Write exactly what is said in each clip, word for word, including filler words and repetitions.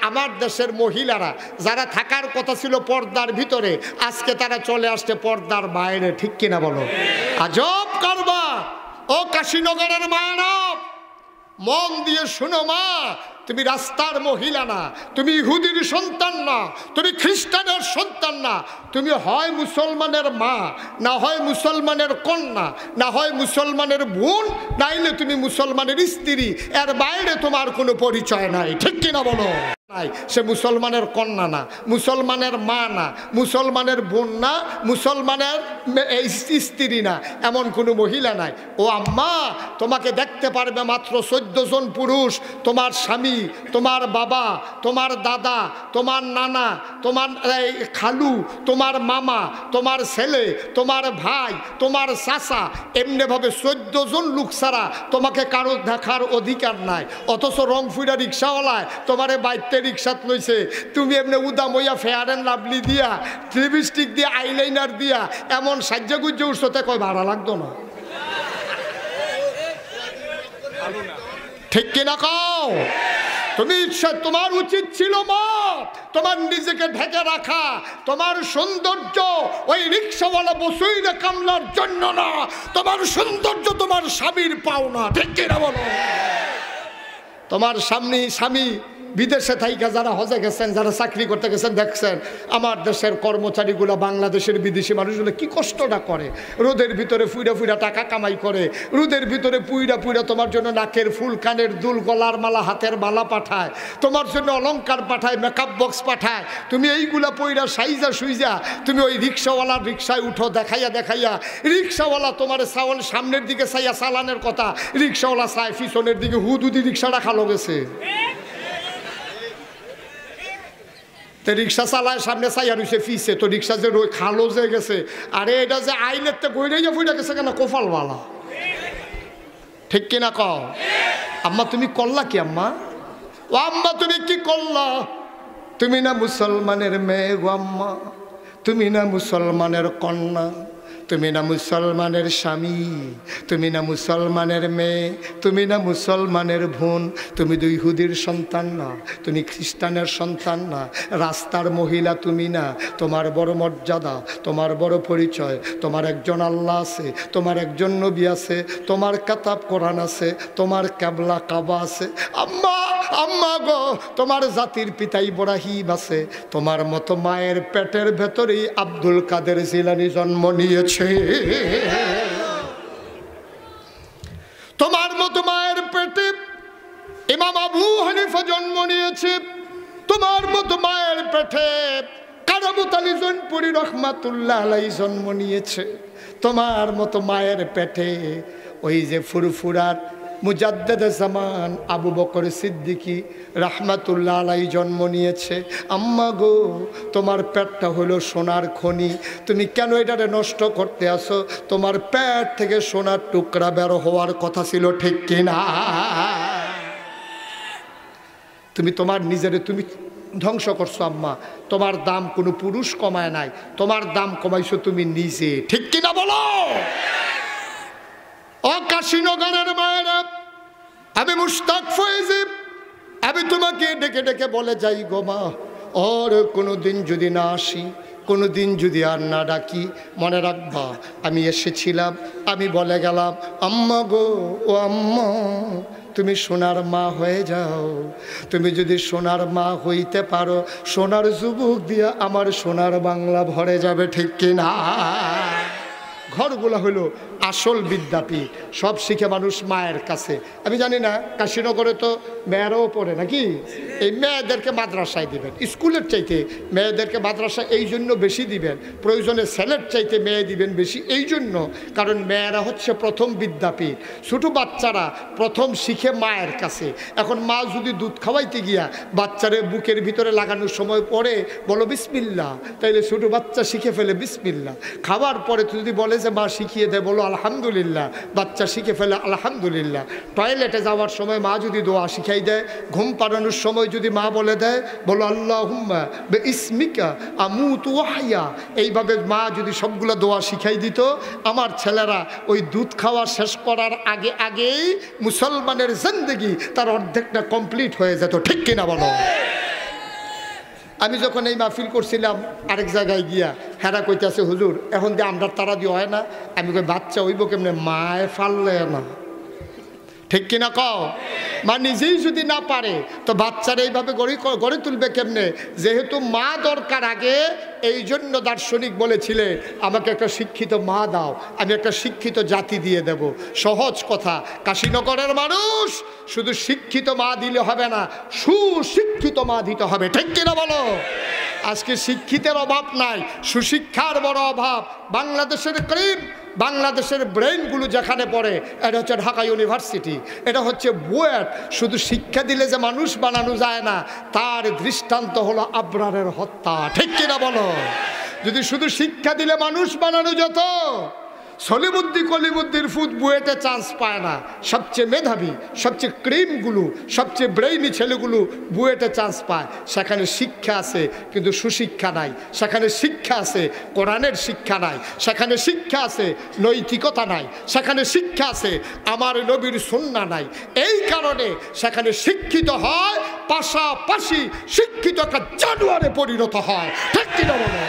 আমার দেশের মহিলারা যারা থাকার কথা ছিল পর্দার ভিতরে, আজকে তারা চলে আসছে পর্দার বাইরে, ঠিক কিনা বলো? আজব কারবার। ও কাশীনগরের মায়েরা, মন দিয়ে শুনো মা, তুমি রাস্তার মহিলা না, তুমি ইহুদির সন্তান না, তুমি খ্রিস্টানের সন্তান না, তুমি হয় মুসলমানের মা, না হয় মুসলমানের কন্যা, না হয় মুসলমানের বোন, নাইলে তুমি মুসলমানের স্ত্রী। এর বাইরে তোমার কোনো পরিচয় নাই, ঠিক কিনা বলো? নাই, সে মুসলমানের কন্যা না, মুসলমানের মা না, মুসলমানের বোন না, মুসলমানের স্ত্রী না, এমন কোনো মহিলা নাই। ও আম্মা, তোমাকে দেখতে পারবে মাত্র চোদ্দ জন পুরুষ। তোমার স্বামী, তোমার বাবা, তোমার দাদা, তোমার নানা, তোমার খালু, তোমার মামা, তোমার ছেলে, তোমার ভাই, তোমার চাচা, এমনিভাবে চোদ্দ জন লোক ছাড়া তোমাকে কারো দেখার অধিকার নাই। অথচ রংপুরা রিক্সাওয়ালায় তোমারে বাইতে রিক্সাত লইছে, তুমি এমনি উদাম হইয়া ফেয়ার অ্যান্ড লাভলি দিয়া, লিপস্টিক দিয়া, আইলাইনার দিয়া এমন সাজ্জা গুজ্জে উঠতে কয় ভাড়া লাগতো না, ঠিক কিনা কও? তুমি তোমার উচিত ছিল মা তোমার নিজেকে ঢেকে রাখা। তোমার সৌন্দর্য ওই রিক্সাওয়ালা বসুইরা কামলার জন্য না, তোমার সৌন্দর্য তোমার স্বামীর পাওনা, ঠিক কিনা বলো? তোমার সামনে স্বামী বিদেশে থাইকা যারা হজে গেছেন, যারা চাকরি করতে গেছেন, দেখছেন আমার দেশের কর্মচারীগুলো বাংলাদেশের বিদেশি মানুষগুলো কি কষ্টটা করে, রোদের ভিতরে ফুইরা ফুইরা টাকা কামাই করে, রোদের ভিতরে পুইরা পুইরা তোমার জন্য নাকের ফুল, কানের দুল, গলার মালা, হাতের মালা পাঠায়, তোমার জন্য অলংকার পাঠায়, মেকআপ বক্স পাঠায়। তুমি এইগুলা পইরা সাইজা সুইজা তুমি ওই রিক্সাওয়ালার রিক্সায় উঠো, দেখাইয়া দেখাইয়া রিক্সাওয়ালা তোমার সাওয়াল সামনের দিকে চাইয়া চালানের কথা, রিক্সাওয়ালা চায় পিছনের দিকে, হুদুদি রিক্সাটা খালো গেছে। রিক্সা চালায় সামনে চাইয়া রয়েছে ফিসে, তো রিক্সা যে খালো যে গেছে, আরে এটা যে আইনের তো গইরাইয়া ফুইরা গেছে কেন, কোফালওয়ালা, ঠিক কিনা কও? আম্মা তুমি করলা কি আম্মা? ও আম্মা তুমি কি করলা? তুমি না মুসলমানের মেয়ে গো আম্মা, তুমি না মুসলমানের কন্যা, তুমি না মুসলমানের স্বামী, তুমি না মুসলমানের মেয়ে, তুমি না মুসলমানের বোন, তুমি দুই ইহুদির সন্তান না, তুমি খ্রিস্টানের সন্তান না, রাস্তার মহিলা তুমি না। তোমার বড় মর্যাদা, তোমার বড় পরিচয়, তোমার একজন আল্লাহ আছে, তোমার একজন নবী আছে, তোমার কাতাব কোরআন আছে, তোমার ক্যাবলা কাবা আছে। আম্মা আম্মা গো, তোমার জাতির পিতা ইব্রাহিম আছে, তোমার মতো মায়ের পেটের ভেতরেই আব্দুল কাদের জিলানী জন্ম নিয়েছে, তোমার মতো মায়ের পেটে ইমাম আবু হানিফা জন্ম নিয়েছে, তোমার মতো মায়ের পেটে কারামত আলী জৈনপুরী রহমাতুল্লাহ আলাইহি জন্ম নিয়েছে, তোমার মতো মায়ের পেটে ওই যে ফুরফুরার মুজাদ্দেদে জামান আবু বকর সিদ্দিকী রাহমাতুল্লাহ আলাইহি জন্ম নিয়েছে। আম্মা গো, তোমার পেটটা হলো সোনার খনি, তুমি কেন এটারে নষ্ট করতে আসো? তোমার পেট থেকে সোনার টুকরা বের হওয়ার কথা ছিল, ঠিক কিনা? তুমি তোমার নিজেরে তুমি ধ্বংস করছো আম্মা। তোমার দাম কোনো পুরুষ কমায় নাই, তোমার দাম কমাইছো তুমি নিজে, ঠিক কিনা বলো? ও কাশীনগরের মায়েরা, আমি মুশতাক ফয়েজি, আমি তোমাকে ডেকে ডেকে বলে যাই গো মা, আর কোনো দিন যদি না আসি, কোনো দিন যদি আর না ডাকি, মনে রাখবা আমি এসেছিলাম, আমি বলে গেলাম আম্মা গো, ও আম্মা তুমি সোনার মা হয়ে যাও। তুমি যদি সোনার মা হইতে পারো, সোনার যুবক দিয়া আমার সোনার বাংলা ভরে যাবে, ঠিক কিনা? ঘরগুলো হলো আসল বিদ্যাপীঠ, সব শিখে মানুষ মায়ের কাছে। আমি জানি না কাশীনগরে তো মেয়েরাও পড়ে নাকি, এই মেয়েদেরকে মাদ্রাসায় দিবেন, স্কুলের চাইতে মেয়েদেরকে মাদ্রাসা এই জন্য বেশি দিবেন, প্রয়োজনে ছেলের চাইতে মেয়ে দিবেন বেশি, এই জন্য কারণ মেয়েরা হচ্ছে প্রথম বিদ্যাপীঠ। ছোটো বাচ্চারা প্রথম শিখে মায়ের কাছে। এখন মা যদি দুধ খাওয়াইতে গিয়া বাচ্চারে বুকের ভিতরে লাগানোর সময় পরে বলো বিসমিল্লাহ, তাইলে ছোটো বাচ্চা শিখে ফেলে বিসমিল্লাহ। খাওয়ার পরে যদি বলে যে মা শিখিয়ে দেয়, বলো আলহামদুলিল্লাহ, বাচ্চা শিখে ফেলে আলহামদুলিল্লাহ। টয়লেটে যাওয়ার সময় মা যদি দোয়া শিখাই দেয়, ঘুম পাড়ানোর সময় যদি মা বলে দেয়, বলো আল্লাহুম্মা বিইসমিকা আমুতু ওয়া আহইয়া, এইভাবে মা যদি সবগুলো দোয়া শিখাই দিত, আমার ছেলেরা ওই দুধ খাওয়া শেষ করার আগে আগেই মুসলমানের জিন্দেগি তার অর্ধেকটা কমপ্লিট হয়ে যেত, ঠিক কিনা বলো? আমি যখন এই মাহফিল করছিলাম আরেক জায়গায় গিয়া হেরা কইতেছে হুজুর এখন দিয়ে আমরা তারা দিয়ে হয় না। আমি কই বাচ্চা হইব কেমনে, মায়ে ফাললে না, ঠিক কিনা কও? মা নিজেই যদি না পারে তো বাচ্চারা এইভাবে গড়ে গড়ে তুলবে কেমনে? যেহেতু মা দরকার আগে, এই জন্য দার্শনিক বলেছিলেন আমাকে একটা শিক্ষিত মা দাও, আমি একটা শিক্ষিত জাতি দিয়ে দেব। সহজ কথা, কাশীনগরের মানুষ শুধু শিক্ষিত মা দিলে হবে না, সুশিক্ষিত মা দিতে হবে, ঠিক কিনা বলো? আজকে শিক্ষিতের অভাব নাই, সুশিক্ষার বড় অভাব। বাংলাদেশের ক্রিম, বাংলাদেশের ব্রেইনগুলো যেখানে পড়ে, এটা হচ্ছে ঢাকা ইউনিভার্সিটি, এটা হচ্ছে বুয়েট। শুধু শিক্ষা দিলে যে মানুষ বানানো যায় না, তার দৃষ্টান্ত হলো আবরারের হত্যা, ঠিক কিনা বলো? যদি শুধু শিক্ষা দিলে মানুষ বানানো যেত, সলিমুদ্দি কলিমুদ্দির ফুট বুয়েটে চান্স পায় না। সবচেয়ে মেধাবী, সবচেয়ে ক্রিমগুলো, সবচেয়ে ব্রেইনি ছেলেগুলো বুয়েটে চান্স পায়। সেখানে শিক্ষা আছে কিন্তু সুশিক্ষা নাই, সেখানে শিক্ষা আছে কোরআনের শিক্ষা নাই, সেখানে শিক্ষা আছে নৈতিকতা নাই, সেখানে শিক্ষা আছে আমার নবীর সুন্নাহ নাই। এই কারণে সেখানে শিক্ষিত হয়, পাশাপাশি শিক্ষিত একটা জানোয়ারে পরিণত হয়, ঠিক কিনা বলো?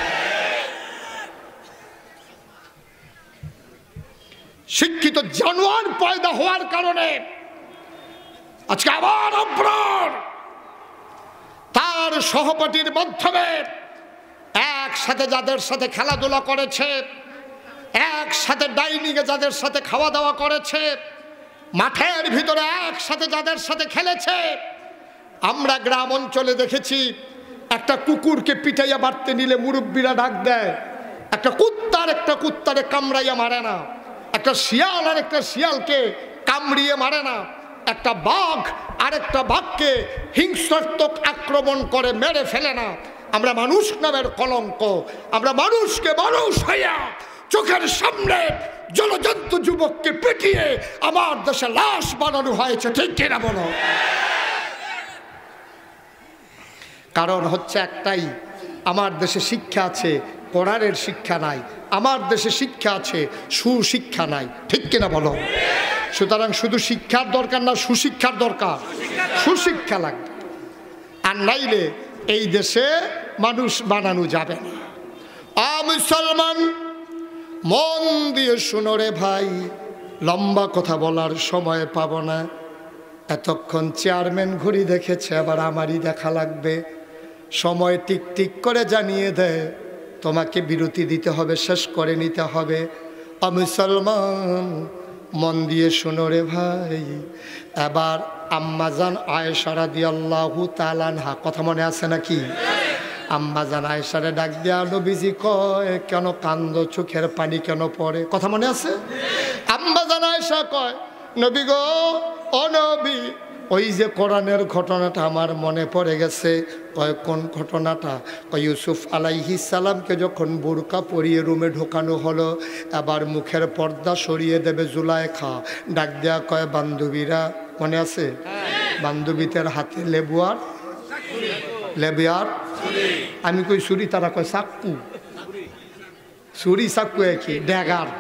শিক্ষিত জানোয়ার পয়দা হওয়ার কারণে আজকে আবার আবরার তার সহপাঠীর মাধ্যমে একসাথে যাদের সাথে খেলাধুলা করেছে, একসাথে ডাইনিংয়ে যাদের সাথে খাওয়া দাওয়া করেছে, মাঠের ভিতরে একসাথে যাদের সাথে খেলেছে। আমরা গ্রাম অঞ্চলে দেখেছি একটা কুকুরকে পিটাইয়া মারতে নিলে মুরব্বীরা ডাক দেয়, একটা কুত্তার একটা কুত্তারে কামড়াইয়া মারে না, একটা শিয়াল আর একটা শিয়ালকে কামড়িয়ে মারে না, একটা বাঘ আর একটা বাঘকে হিংসাত্মক আক্রমণ করে মেরে ফেলে না। আমরা মানুষ নামের কলঙ্ক, আমরা মানুষকে মানুষ হইয়া চোখের সামনে জলজন্তু যুবককে পিটিয়ে আমার দেশে লাশ বানানো হয়েছে, ঠিক কিনা বলো? কারণ হচ্ছে একটাই, আমার দেশে শিক্ষা আছে, কোরআনের শিক্ষা নাই। আমার দেশে শিক্ষা আছে, সুশিক্ষা নাই, ঠিক কিনা বলো? সুতরাং শুধু শিক্ষার দরকার না, সুশিক্ষার দরকার, সুশিক্ষা লাগবে। আর নাইলে এই দেশে মানুষ বানানো যাবে না। আ মুসলমান, মন দিয়ে শুনো রে ভাই, লম্বা কথা বলার সময় পাবো না। এতক্ষণ চেয়ারম্যান ঘুরি দেখেছে, আবার আমারই দেখা লাগবে। সময় টিক টিক করে জানিয়ে দেয় তোমাকে বিরতি দিতে হবে, শেষ করে নিতে হবে। আ মুসলমান, মন দিয়ে শুনো রে ভাই। এবার আম্মাজান আয়েশা রাদিয়াল্লাহু তাআলা আনহা, কথা মনে আছে নাকি? আম্মাজান আয়েশারে ডাক দেয়া নবীজি কয়, কেন কান্দো, চোখের পানি কেন পড়ে? কথা মনে আছে? আম্মাজান আয়েশা কয়, নবী গো, ও নবী, ওই যে কোরআনের ঘটনাটা আমার মনে পড়ে গেছে। কয় কোন ঘটনাটা? কয় ইউসুফ আলাইহিস সালামকে যখন বোরকা পরিয়ে রুমে ঢোকানো হলো, এবার মুখের পর্দা সরিয়ে দেবে জুলাইখা, ডাক দেয়া কয় বান্ধবীরা, মনে আছে? বান্ধবীদের হাতে লেবু আর লেবু আর আমি কই ছুরি, তারা কয় চাক্কু। ছুরি চাক্কু একই, ড্যাগার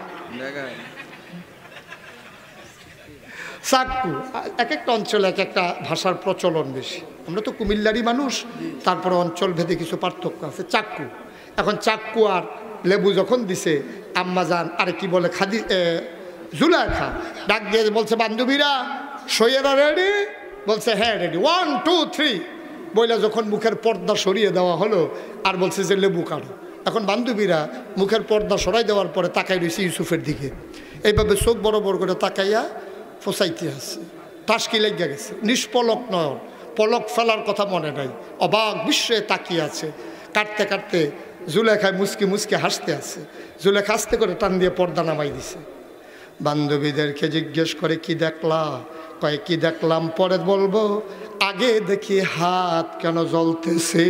চাক্কু। এক একটা অঞ্চলে এক একটা ভাষার প্রচলন বেশি। আমরা তো কুমিল্লারই মানুষ, তারপরে অঞ্চল ভেদে কিছু পার্থক্য আছে। চাক্কু, এখন চাক্কু আর লেবু যখন দিছে, আম্মাজান আরে কি বলে খাদি জুলাইখা ডাক দিয়ে বলছে বান্ধবীরা সইয়েরা রেডি? বলছে হ্যাঁ রেডি, ওয়ান টু থ্রি বইলা যখন মুখের পর্দা সরিয়ে দেওয়া হলো, আর বলছে যে লেবু কাটো। এখন বান্ধবীরা মুখের পর্দা সরাই দেওয়ার পরে তাকাই রয়েছে ইউসুফের দিকে, এইভাবে চোখ বড় বড় করে তাকাইয়া ফসাইতে আছে, টাসকি লেগে গেছে, নিষ্পলক নয়ন, পলক ফেলার কথা মনে নাই, অবাক বিস্ময়ে তাকিয়ে আছে। কাটতে কাটতে জুলেখায় মুসকি মুসকি হাসতে আছে। জুলেখা আস্তে করে টান দিয়ে পর্দা নামাই দিছে। বান্ধবীদেরকে জিজ্ঞেস করে কি দেখলা? কয় কি দেখলাম পরে বলবো, আগে দেখি হাত কেন জ্বলতেছে।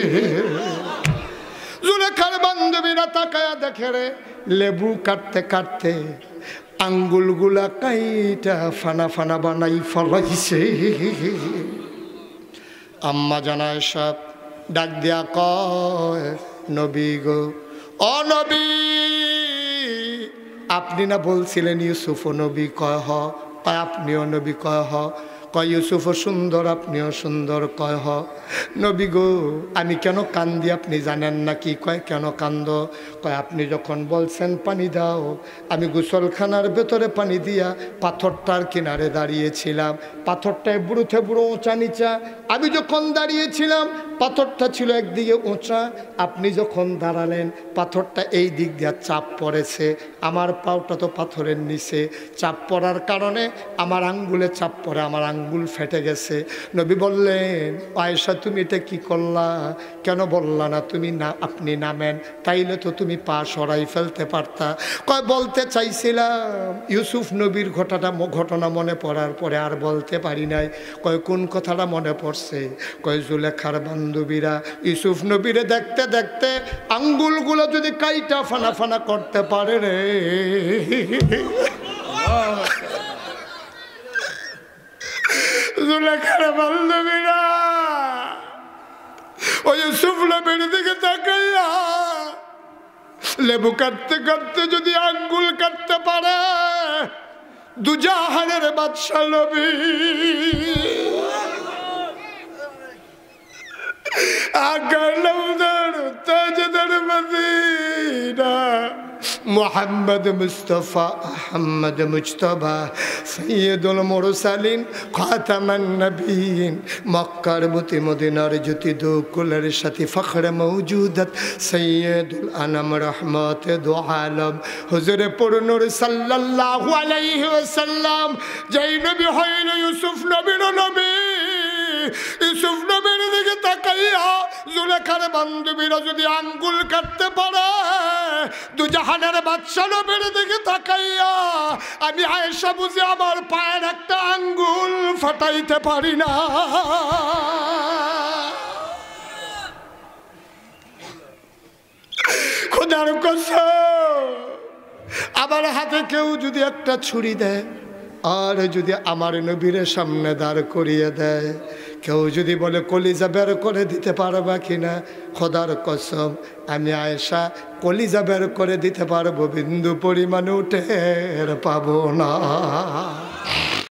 জুলেখার বান্ধবীরা তাকায়া দেখে রে লেবু কাটতে কাটতে আঙ্গুলগুলা কাইটা ফানা ফানা বানাই ফলাইছে। আম্মা জানায় সব ডাক দিয়া কয় নবী গো, ও নবী, আপনি না বলছিলেন ইউসুফ ও নবী? কয় হ। আপনিও নবী? কয় হ। কয় ইউসুফও সুন্দর, আপনিও সুন্দর। কয় হ। নবী গো আমি কেন কান্দি আপনি জানেন না কি? কয় কেন কান্দ? কয় আপনি যখন বলছেন পানি দাও, আমি গোসলখানার ভেতরে পানি দিয়া পাথরটার কিনারে দাঁড়িয়েছিলাম। পাথরটায় বুড়োতে বুড়ো উঁচা নিচা। আমি যখন দাঁড়িয়েছিলাম পাথরটা ছিল একদিকে উঁচা, আপনি যখন দাঁড়ালেন পাথরটা এই দিক দিয়ে চাপ পড়েছে। আমার পাওটা তো পাথরের নিচে, চাপ পড়ার কারণে আমার আঙ্গুলে চাপ পড়ে আমার আঙ্গুল ফেটে গেছে। নবী বললেন আয়েশা তুমি এটা কি করলা? কেন বললা না তুমি না আপনি নামেন, তাইলে তো তুমি পা সরাই ফেলতে পারতা। কয় বলতে চাইছিলাম, ইউসুফ নবীর ঘটনাটা ঘটনা মনে পড়ার পরে আর বলতে পারি নাই। কয় কোন কথাটা মনে পড়ছে? কয় জুলেখার বান্ধবীরা ইউসুফ নবীরে দেখতে দেখতে আঙ্গুলগুলো যদি কাইটা ফানা ফানা করতে পারে রে, জুলেখার বান্ধবীরা ওই ইউসুফ নবীর দিকে তাকাইয়া লেবু কাটতে কাটতে যদি আঙ্গুল কাটতে পারে, দুজাহানের বাদশা নবী আগালাউদার তাজদার Medina Muhammad Mustafa Ahmad Mujtaba সৈয়দুল মুরসালিন খাতামান নবীন মক্কার মতি মদিনার জ্যোতি দু কুলের সাথী ফখরে মৌজুদত সৈয়দুল আনাম রহমত দু আলম হুজুরে পুরনুর সাল্লাল্লাহু আলাইহি ওয়াসাল্লাম যেই নবী হইল ইউসুফ নবীর নবী। ইউসুফ নবীর দিকে তাকাইয়া জুলেখার বান্ধবীরা যদি আঙ্গুল কাটতে পারে, দুজাহানের বাদশা নবীর দিকে তাকাইয়া আমি আয়েশা বুঝি আমার পায়ের একটা আঙ্গুল ফাটাইতে পারি না। খোদার কসম আমার হাতে কেউ যদি একটা ছুরি দেয় আর যদি আমার নবীর সামনে দাঁড় করিয়ে দেয়, কেউ যদি বলে কলিজা বের করে দিতে পারবা কিনা, খোদার কসম আমি আয়েশা কলিজা বের করে দিতে পারবো, বিন্দু পরিমাণ উঠে পাবো না।